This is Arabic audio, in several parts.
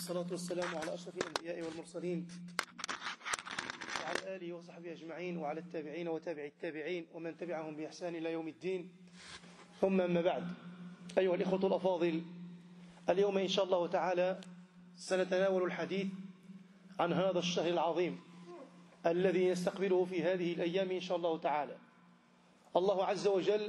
والصلاة والسلام على أشرف الأنبياء والمرسلين وعلى آله وصحبه أجمعين وعلى التابعين وتابع التابعين ومن تبعهم بإحسان إلى يوم الدين. ثم أما بعد، أيها الإخوة الأفاضل، اليوم إن شاء الله تعالى سنتناول الحديث عن هذا الشهر العظيم الذي نستقبله في هذه الأيام إن شاء الله تعالى. الله عز وجل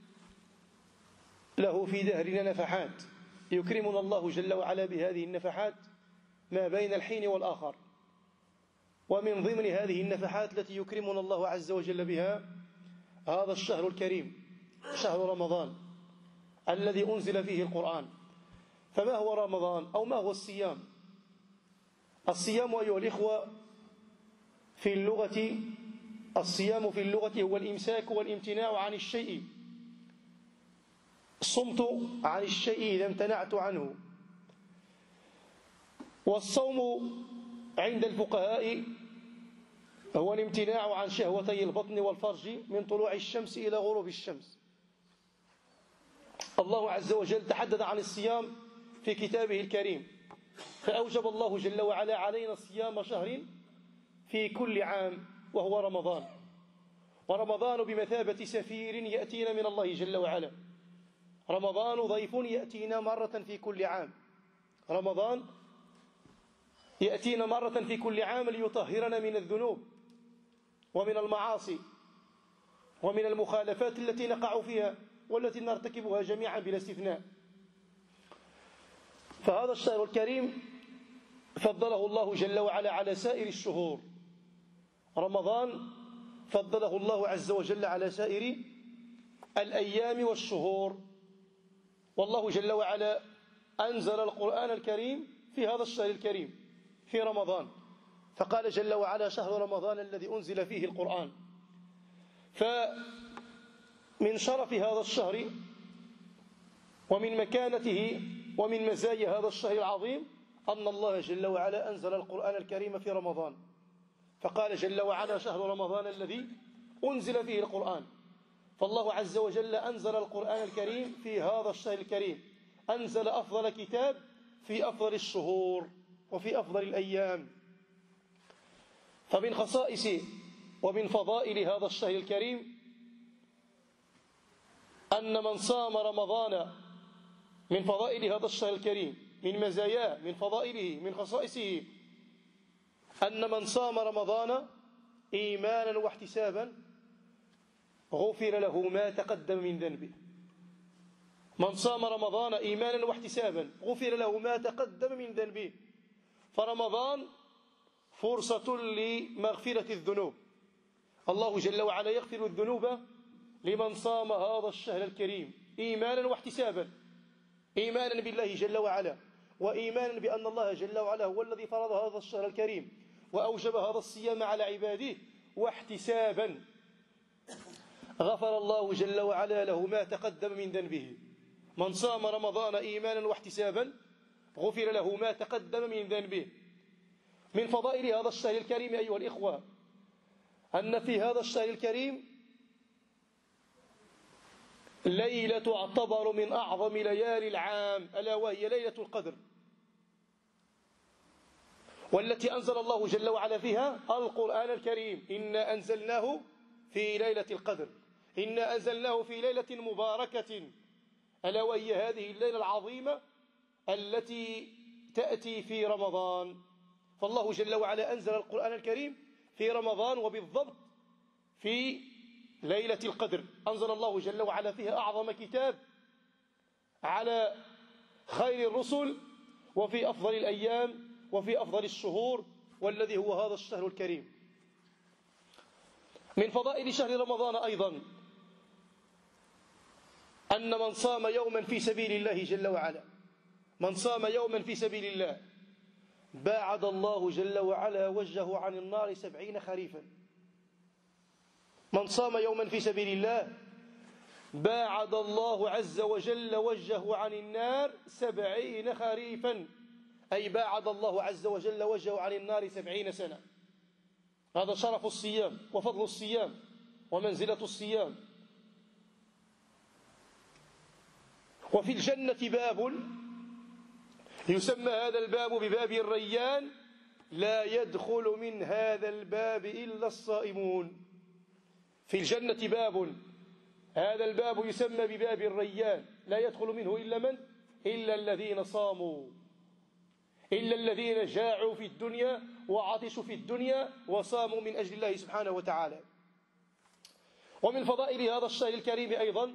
له في دهرنا نفحات يكرمنا الله جل وعلا بهذه النفحات ما بين الحين والآخر، ومن ضمن هذه النفحات التي يكرمنا الله عز وجل بها هذا الشهر الكريم، شهر رمضان الذي أنزل فيه القرآن. فما هو رمضان أو ما هو الصيام؟ الصيام أيها الإخوة في اللغة، الصيام في اللغة هو الإمساك والامتناع عن الشيء، صمت عن الشيء إذا امتنعت عنه. والصوم عند الفقهاء هو الامتناع عن شهوتي البطن والفرج من طلوع الشمس إلى غروب الشمس. الله عز وجل تحدث عن الصيام في كتابه الكريم، فأوجب الله جل وعلا علينا صيام شهر في كل عام وهو رمضان. ورمضان بمثابة سفير يأتينا من الله جل وعلا. رمضان ضيف يأتينا مرة في كل عام. رمضان يأتينا مرة في كل عام ليطهرنا من الذنوب ومن المعاصي ومن المخالفات التي نقع فيها والتي نرتكبها جميعا بلا استثناء. فهذا الشهر الكريم فضله الله جل وعلا على سائر الشهور. رمضان فضله الله عز وجل على سائر الأيام والشهور. والله جل وعلا أنزل القرآن الكريم في هذا الشهر الكريم في رمضان، فقال جل وعلا: شهر رمضان الذي أنزل فيه القرآن. فمن شرف هذا الشهر ومن مكانته ومن مزايا هذا الشهر العظيم أن الله جل وعلا أنزل القرآن الكريم في رمضان، فقال جل وعلا: شهر رمضان الذي أنزل فيه القرآن. فالله عز وجل أنزل القرآن الكريم في هذا الشهر الكريم، أنزل أفضل كتاب في أفضل الشهور وفي أفضل الأيام. فمن خصائص ومن فضائل هذا الشهر الكريم أن من صام رمضان، من فضائل هذا الشهر الكريم، من مزاياه، من فضائله، من خصائصه، أن من صام رمضان إيمانا واحتسابا غفر له ما تقدم من ذنبه. من صام رمضان إيمانا واحتسابا غفر له ما تقدم من ذنبه. فرمضان فرصة لمغفرة الذنوب. الله جل وعلا يغفر الذنوب لمن صام هذا الشهر الكريم إيمانا واحتسابا، إيمانا بالله جل وعلا، وإيمانا بأن الله جل وعلا هو الذي فرض هذا الشهر الكريم وأوجب هذا الصيام على عباده، واحتسابا غفر الله جل وعلا له ما تقدم من ذنبه. من صام رمضان إيمانا واحتسابا غفر له ما تقدم من ذنبه. من فضائل هذا الشهر الكريم أيها الإخوة أن في هذا الشهر الكريم ليلة تعتبر من أعظم ليالي العام، ألا وهي ليلة القدر، والتي أنزل الله جل وعلا فيها القرآن الكريم. إنا أنزلناه في ليلة القدر، إنا أنزلناه في ليلة مباركة، ألا وهي هذه الليلة العظيمة التي تأتي في رمضان. فالله جل وعلا أنزل القرآن الكريم في رمضان، وبالضبط في ليلة القدر أنزل الله جل وعلا فيها أعظم كتاب على خير الرسل وفي أفضل الأيام وفي أفضل الشهور، والذي هو هذا الشهر الكريم. من فضائل شهر رمضان أيضا أن من صام يوما في سبيل الله جل وعلا، من صام يوما في سبيل الله باعد الله جل وعلا وجهه عن النار 70 خريفا. من صام يوما في سبيل الله باعد الله عز وجل وجهه عن النار 70 خريفا، أي باعد الله عز وجل وجهه عن النار 70 سنة. هذا شرف الصيام وفضل الصيام ومنزلة الصيام. وفي الجنة باب يسمى هذا الباب بباب الريان، لا يدخل من هذا الباب إلا الصائمون. في الجنة باب، هذا الباب يسمى بباب الريان، لا يدخل منه إلا من؟ إلا الذين صاموا، إلا الذين جاعوا في الدنيا وعطشوا في الدنيا وصاموا من أجل الله سبحانه وتعالى. ومن فضائل هذا الشهر الكريم أيضا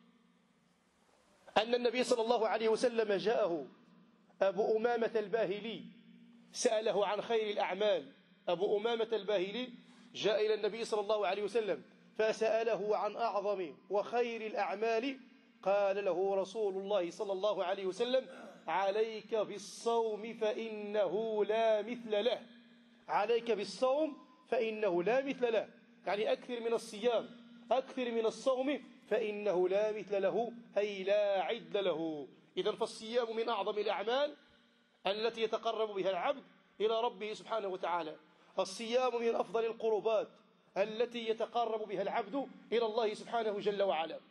أن النبي صلى الله عليه وسلم جاءه أبو أمامة الباهلي سأله عن خير الأعمال. أبو أمامة الباهلي جاء إلى النبي صلى الله عليه وسلم فسأله عن أعظم وخير الأعمال، قال له رسول الله صلى الله عليه وسلم: عليك بالصوم فإنه لا مثل له. عليك بالصوم فإنه لا مثل له، يعني أكثر من الصيام، أكثر من الصوم، فإنه لا مثل له، أي لا عدل له. إذن فالصيام من أعظم الأعمال التي يتقرب بها العبد إلى ربه سبحانه وتعالى. الصيام من أفضل القربات التي يتقرب بها العبد إلى الله سبحانه جل وعلا.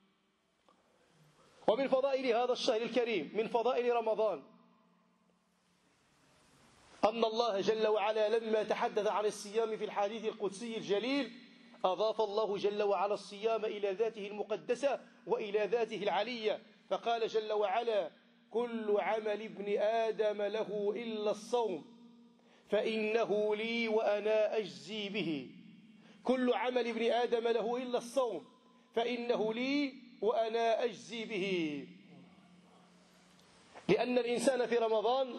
ومن فضائل هذا الشهر الكريم، من فضائل رمضان، أن الله جل وعلا لما تحدث عن الصيام في الحديث القدسي الجليل أضاف الله جل وعلا الصيام إلى ذاته المقدسة وإلى ذاته العلية، فقال جل وعلا: كل عمل ابن آدم له إلا الصوم فإنه لي وأنا أجزي به. كل عمل ابن آدم له إلا الصوم فإنه لي وأنا أجزي به. لأن الإنسان في رمضان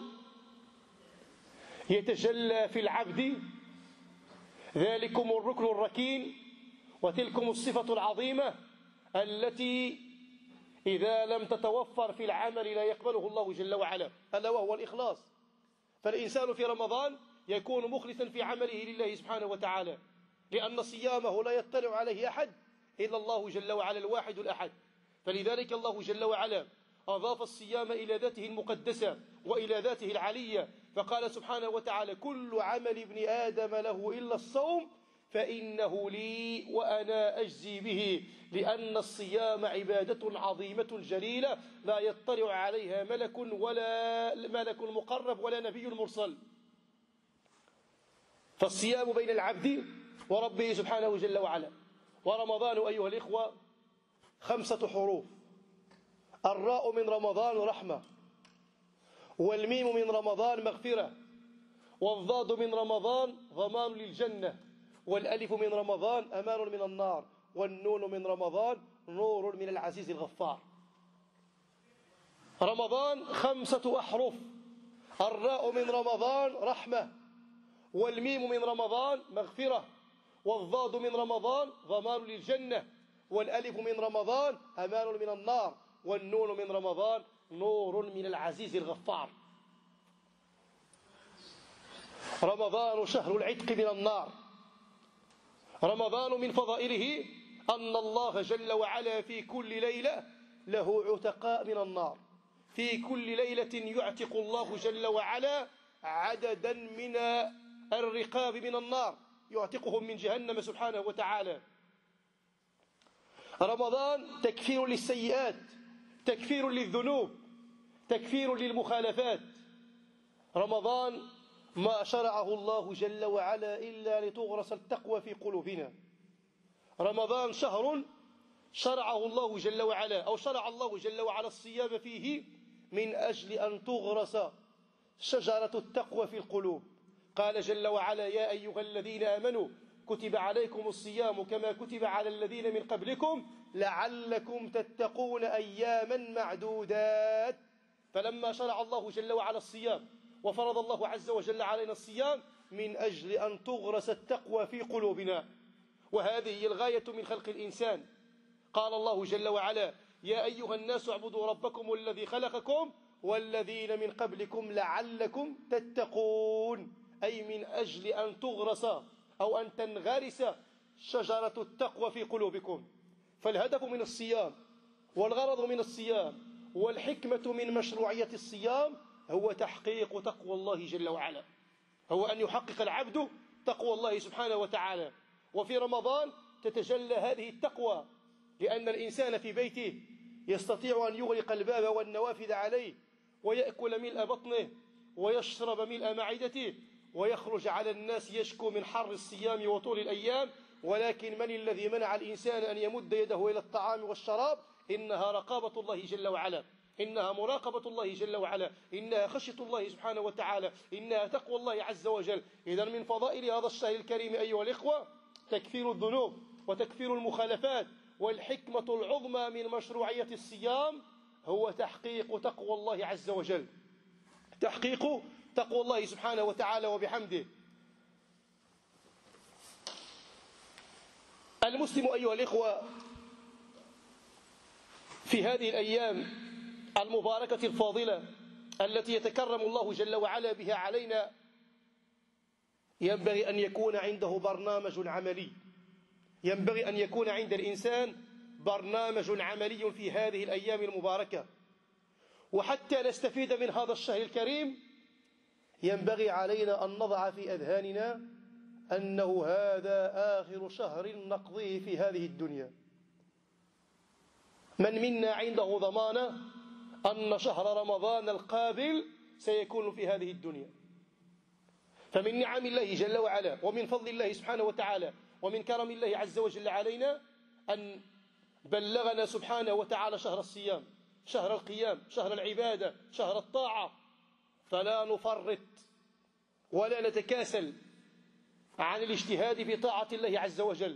يتجلى في العبد ذلكم الركن الركين وتلكم الصفة العظيمة التي إذا لم تتوفر في العمل لا يقبله الله جل وعلا، ألا وهو الإخلاص. فالإنسان في رمضان يكون مخلصا في عمله لله سبحانه وتعالى، لأن صيامه لا يطلع عليه أحد إلا الله جل وعلا الواحد الأحد. فلذلك الله جل وعلا أضاف الصيام إلى ذاته المقدسة وإلى ذاته العلية، فقال سبحانه وتعالى: كل عمل ابن آدم له إلا الصوم فإنه لي وأنا أجزي به. لأن الصيام عبادة عظيمة جليلة لا يطلع عليها ملك ولا ملك مقرب ولا نبي مرسل. فالصيام بين العبد وربه سبحانه جل وعلا. ورمضان أيها الإخوة 5 حروف: الراء من رمضان رحمة، والميم من رمضان مغفرة، والضاد من رمضان ضمان للجنة، والألف من رمضان أمان من النار، والنون من رمضان نور من العزيز الغفار. رمضان 5 أحرف: الراء من رمضان رحمة، والميم من رمضان مغفرة، والضاد من رمضان ضمان للجنة، والألف من رمضان أمان من النار، والنون من رمضان نور من العزيز الغفار. رمضان شهر العتق من النار. رمضان من فضائله أن الله جل وعلا في كل ليلة له عتقاء من النار. في كل ليلة يعتق الله جل وعلا عددا من الرقاب من النار، يعتقهم من جهنم سبحانه وتعالى. رمضان تكفير للسيئات، تكفير للذنوب، تكفير للمخالفات. رمضان ما شرعه الله جل وعلا إلا لتغرس التقوى في قلوبنا. رمضان شهر شرعه الله جل وعلا، أو شرع الله جل وعلا الصيام فيه من أجل أن تغرس شجرة التقوى في القلوب. قال جل وعلا: يا أيها الذين آمنوا كتب عليكم الصيام كما كتب على الذين من قبلكم لعلكم تتقون أياما معدودات. فلما شرع الله جل وعلا الصيام وفرض الله عز وجل علينا الصيام من أجل أن تغرس التقوى في قلوبنا، وهذه هي الغاية من خلق الإنسان. قال الله جل وعلا: يا أيها الناس اعبدوا ربكم الذي خلقكم والذين من قبلكم لعلكم تتقون، أي من أجل أن تغرس أو أن تنغرس شجرة التقوى في قلوبكم. فالهدف من الصيام والغرض من الصيام والحكمة من مشروعية الصيام هو تحقيق تقوى الله جل وعلا، هو أن يحقق العبد تقوى الله سبحانه وتعالى. وفي رمضان تتجلى هذه التقوى، لأن الإنسان في بيته يستطيع أن يغلق الباب والنوافذ عليه ويأكل ملء بطنه ويشرب ملء معدته ويخرج على الناس يشكو من حر الصيام وطول الأيام. ولكن من الذي منع الإنسان أن يمد يده إلى الطعام والشراب؟ إنها رقابة الله جل وعلا، إنها مراقبة الله جل وعلا، إنها خشية الله سبحانه وتعالى، إنها تقوى الله عز وجل. إذا من فضائل هذا الشهر الكريم أيها الإخوة تكفير الذنوب وتكفير المخالفات. والحكمة العظمى من مشروعية الصيام هو تحقيق تقوى الله عز وجل، تحقيق تقوى الله سبحانه وتعالى وبحمده. المسلم أيها الإخوة في هذه الأيام المباركة الفاضلة التي يتكرم الله جل وعلا بها علينا ينبغي أن يكون عنده برنامج عملي، ينبغي أن يكون عند الإنسان برنامج عملي في هذه الأيام المباركة. وحتى نستفيد من هذا الشهر الكريم ينبغي علينا أن نضع في أذهاننا أنه هذا آخر شهر نقضيه في هذه الدنيا. من منا عنده ضمانة أن شهر رمضان القابل سيكون في هذه الدنيا؟ فمن نعم الله جل وعلا ومن فضل الله سبحانه وتعالى ومن كرم الله عز وجل علينا أن بلغنا سبحانه وتعالى شهر الصيام، شهر القيام، شهر العبادة، شهر الطاعة. فلا نفرط ولا نتكاسل عن الاجتهاد في طاعة الله عز وجل.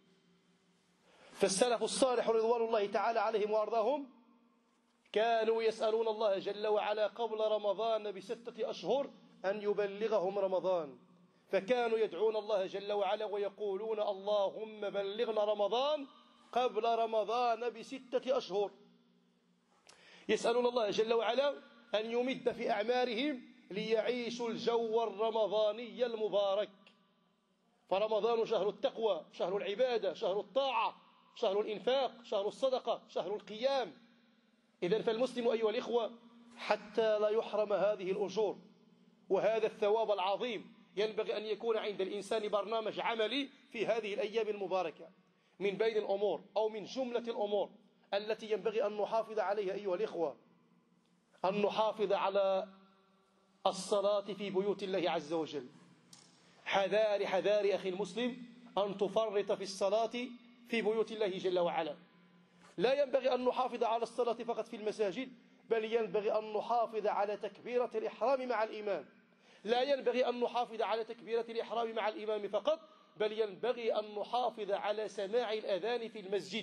فالسلف الصالح رضوان الله تعالى عليهم وأرضاهم كانوا يسألون الله جل وعلا قبل رمضان ب6 أشهر أن يبلغهم رمضان، فكانوا يدعون الله جل وعلا ويقولون اللهم بلغنا رمضان قبل رمضان ب6 أشهر. يسألون الله جل وعلا أن يمد في أعمارهم ليعيشوا الجو الرمضاني المبارك. فرمضان شهر التقوى، شهر العبادة، شهر الطاعة، شهر الإنفاق، شهر الصدقة، شهر القيام. إذن فالمسلم أيها الإخوة حتى لا يحرم هذه الأجور وهذا الثواب العظيم ينبغي أن يكون عند الإنسان برنامج عملي في هذه الأيام المباركة. من بين الأمور أو من جملة الأمور التي ينبغي أن نحافظ عليها أيها الإخوة أن نحافظ على الصلاة في بيوت الله عز وجل. حذار حذار أخي المسلم أن تفرط في الصلاة في بيوت الله جل وعلا. لا ينبغي أن نحافظ على الصلاة فقط في المساجد، بل ينبغي أن نحافظ على تكبيرة الإحرام مع الإمام. لا ينبغي أن نحافظ على تكبيرة الإحرام مع الإمام فقط، بل ينبغي أن نحافظ على سماع الأذان في المسجد.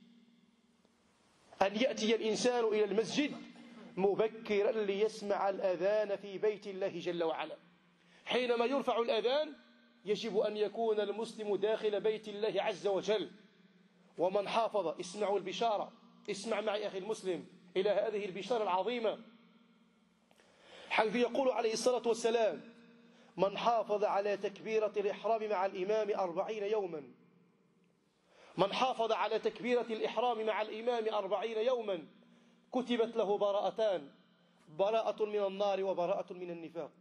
أن يأتي الإنسان إلى المسجد مبكرا ليسمع الأذان في بيت الله جل وعلا. حينما يرفع الأذان يجب أن يكون المسلم داخل بيت الله عز وجل. ومن حافظ، اسمعوا البشارة، اسمع معي أخي المسلم إلى هذه البشارة العظيمة، حيث يقول عليه الصلاة والسلام من حافظ على تكبيرة الإحرام مع الإمام 40 يوما، من حافظ على تكبيرة الإحرام مع الإمام 40 يوما كتبت له براءتان، براءة من النار وبراءة من النفاق.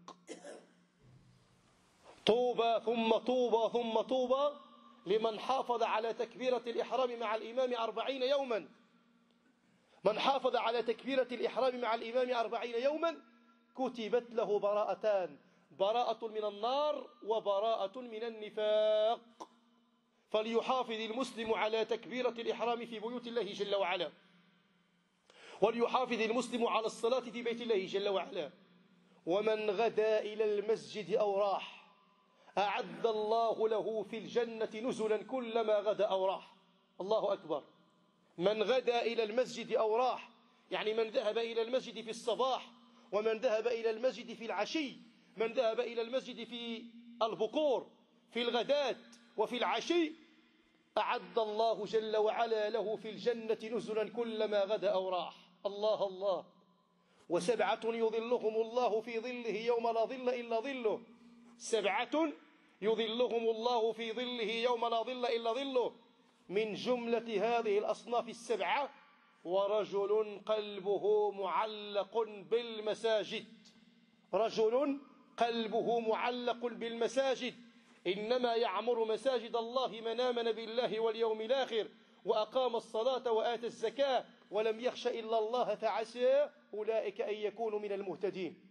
طوبى ثم طوبى ثم طوبى لمن حافظ على تكبيرة الإحرام مع الإمام 40 يوما. من حافظ على تكبيرة الإحرام مع الإمام 40 يوما كتبت له براءتان، براءة من النار وبراءة من النفاق. فليحافظ المسلم على تكبيرة الإحرام في بيوت الله جل وعلا، وليحافظ المسلم على الصلاة في بيت الله جل وعلا. ومن غدا إلى المسجد أو راح أعد الله له في الجنة نزلا كلما غدا أو راح. الله أكبر. من غدا إلى المسجد أو راح يعني من ذهب إلى المسجد في الصباح، ومن ذهب إلى المسجد في العشي، من ذهب إلى المسجد في البكور، في الغداة وفي العشي، أعد الله جل وعلا له في الجنة نزلا كلما غدا أو راح. الله الله. وسبعة يظلهم الله في ظله يوم لا ظل إلا ظله. 7 يظلهم الله في ظله يوم لا ظل إلا ظله. من جملة هذه الأصناف 7 ورجل قلبه معلق بالمساجد. رجل قلبه معلق بالمساجد. إنما يعمر مساجد الله من آمن بالله واليوم الآخر وأقام الصلاة وآتى الزكاة ولم يخش إلا الله فعسى أولئك أن يكونوا من المهتدين.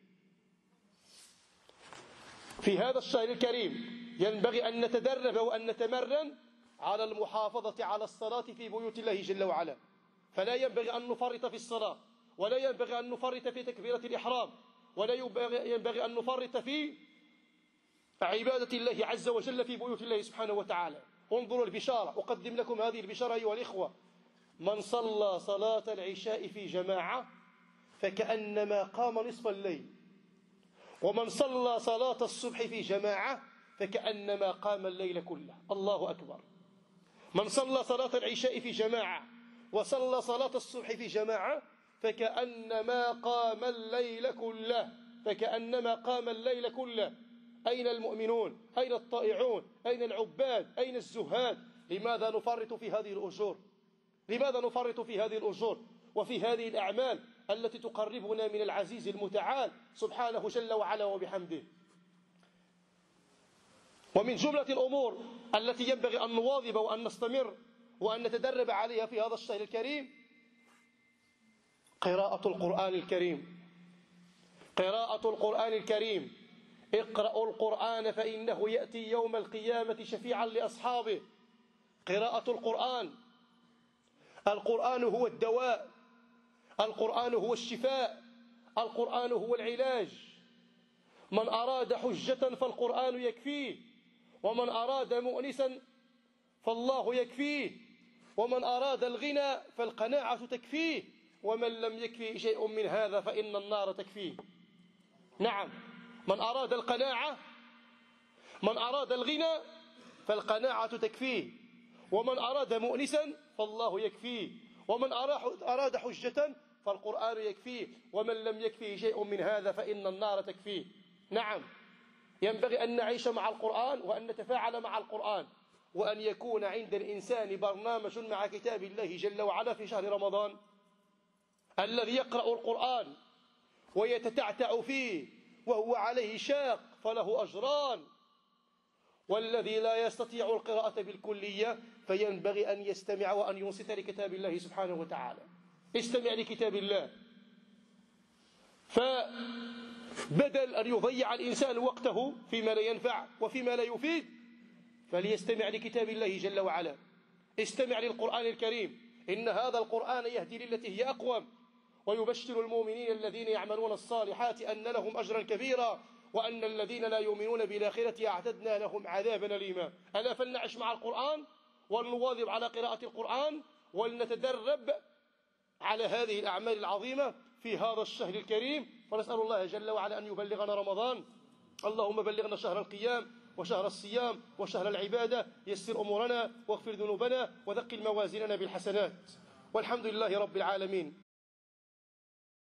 في هذا الشهر الكريم ينبغي أن نتدرب وأن نتمرن على المحافظة على الصلاة في بيوت الله جل وعلا، فلا ينبغي أن نفرط في الصلاة، ولا ينبغي أن نفرط في تكبيرة الإحرام، ولا ينبغي أن نفرط في عبادة الله عز وجل في بيوت الله سبحانه وتعالى. انظروا البشارة، أقدم لكم هذه البشارة أيها الإخوة: من صلى صلاة العشاء في جماعة فكأنما قام نصف الليل، ومن صلى صلاة الصبح في جماعة فكأنما قام الليل كله. الله أكبر. من صلى صلاة العشاء في جماعة وصلى صلاة الصبح في جماعة فكأنما قام الليل كله، فكأنما قام الليل كله. أين المؤمنون؟ أين الطائعون؟ أين العباد؟ أين الزهاد؟ لماذا نفرط في هذه الأجور؟ لماذا نفرط في هذه الأجور وفي هذه الأعمال التي تقربنا من العزيز المتعال سبحانه جل وعلا وبحمده؟ ومن جملة الأمور التي ينبغي أن نواظب وأن نستمر وأن نتدرب عليها في هذا الشهر الكريم قراءة القرآن الكريم. قراءة القرآن الكريم. اقرأوا القرآن فإنه يأتي يوم القيامة شفيعا لأصحابه. قراءة القرآن. القرآن هو الدواء، القرآن هو الشفاء، القرآن هو العلاج. من أراد حجة فالقرآن يكفيه، ومن أراد مؤنسا فالله يكفيه، ومن أراد الغنى فالقناعة تكفيه، ومن لم يكفيه شيء من هذا فإن النار تكفيه. نعم، من أراد القناعة، من أراد الغنى فالقناعة تكفيه، ومن أراد مؤنسا فالله يكفيه، ومن أراد حجة فالقرآن يكفيه، ومن لم يكفيه شيء من هذا فإن النار تكفيه. نعم، ينبغي أن نعيش مع القرآن وأن نتفاعل مع القرآن، وأن يكون عند الإنسان برنامج مع كتاب الله جل وعلا في شهر رمضان. الذي يقرأ القرآن ويتتعتع فيه وهو عليه شاق فله أجران، والذي لا يستطيع القراءة بالكلية فينبغي أن يستمع وأن ينصت لكتاب الله سبحانه وتعالى. استمع لكتاب الله، فبدل أن يضيع الإنسان وقته فيما لا ينفع وفيما لا يفيد فليستمع لكتاب الله جل وعلا. استمع للقرآن الكريم، إن هذا القرآن يهدي للتي هي أقوم، ويبشر المؤمنين الذين يعملون الصالحات أن لهم أجرا كبيرا، وأن الذين لا يؤمنون بالآخرة أعتدنا لهم عذابا أليما. ألا فلنعش مع القرآن ولنواظب على قراءة القرآن ولنتدرب على هذه الأعمال العظيمة في هذا الشهر الكريم، ونسأل الله جل وعلا أن يبلغنا رمضان. اللهم بلغنا شهر القيام وشهر الصيام وشهر العبادة، يسر أمورنا واغفر ذنوبنا وثقل موازيننا بالحسنات، والحمد لله رب العالمين.